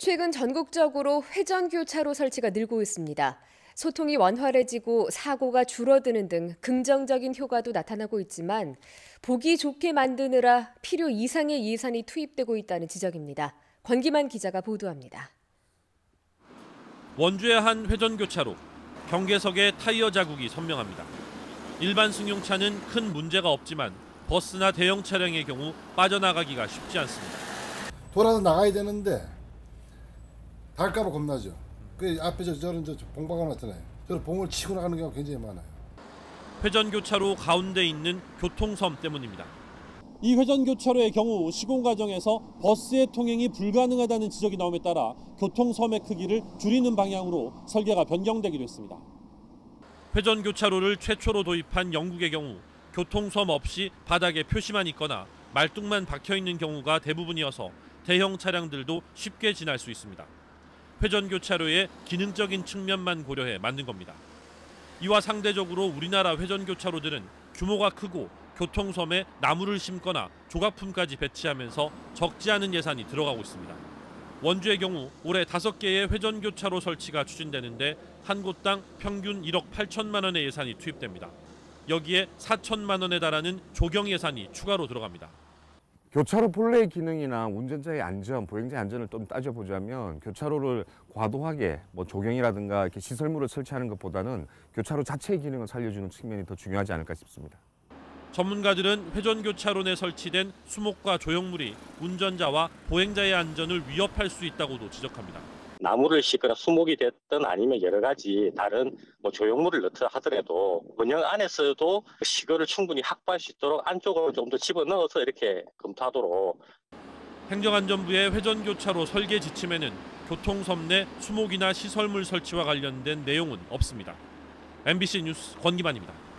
최근 전국적으로 회전교차로 설치가 늘고 있습니다. 소통이 원활해지고 사고가 줄어드는 등 긍정적인 효과도 나타나고 있지만 보기 좋게 만드느라 필요 이상의 예산이 투입되고 있다는 지적입니다. 권기만 기자가 보도합니다. 원주의 한 회전교차로, 경계석의 타이어 자국이 선명합니다. 일반 승용차는 큰 문제가 없지만 버스나 대형 차량의 경우 빠져나가기가 쉽지 않습니다. 돌아서 나가야 되는데 달까봐 겁나죠. 그 앞에 저런 봉박아 놨잖아요. 저런 봉을 치고 나가는 경우가 굉장히 많아요. 회전교차로 가운데 있는 교통섬 때문입니다. 이 회전교차로의 경우 시공 과정에서 버스의 통행이 불가능하다는 지적이 나옴에 따라 교통섬의 크기를 줄이는 방향으로 설계가 변경되기로 했습니다. 회전교차로를 최초로 도입한 영국의 경우 교통섬 없이 바닥에 표시만 있거나 말뚝만 박혀 있는 경우가 대부분이어서 대형 차량들도 쉽게 지날 수 있습니다. 회전교차로의 기능적인 측면만 고려해 만든 겁니다. 이와 상대적으로 우리나라 회전교차로들은 규모가 크고 교통섬에 나무를 심거나 조각품까지 배치하면서 적지 않은 예산이 들어가고 있습니다. 원주의 경우 올해 5개의 회전교차로 설치가 추진되는데 한 곳당 평균 1억 8천만 원의 예산이 투입됩니다. 여기에 4천만 원에 달하는 조경 예산이 추가로 들어갑니다. 교차로 본래의 기능이나 운전자의 안전, 보행자의 안전을 좀 따져보자면 교차로를 과도하게 조경이라든가 이렇게 시설물을 설치하는 것보다는 교차로 자체의 기능을 살려주는 측면이 더 중요하지 않을까 싶습니다. 전문가들은 회전교차로 내 설치된 수목과 조형물이 운전자와 보행자의 안전을 위협할 수 있다고도 지적합니다. 나무를 싣거나 수목이 됐든 아니면 여러 가지 다른 조형물을 넣다 하더라도 원형 안에서도 시거를 충분히 확보할 수 있도록 안쪽으로 좀 더 집어넣어서 이렇게 검토하도록. 행정안전부의 회전교차로 설계 지침에는 교통섬 내 수목이나 시설물 설치와 관련된 내용은 없습니다. MBC 뉴스 권기만입니다.